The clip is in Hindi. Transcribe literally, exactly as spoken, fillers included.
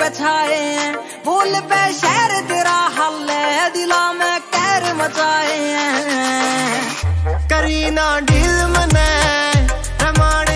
छाए हैं, बोल पे शहर तेरा हल है, दिला में कहर मचाए हैं। करीना डील मने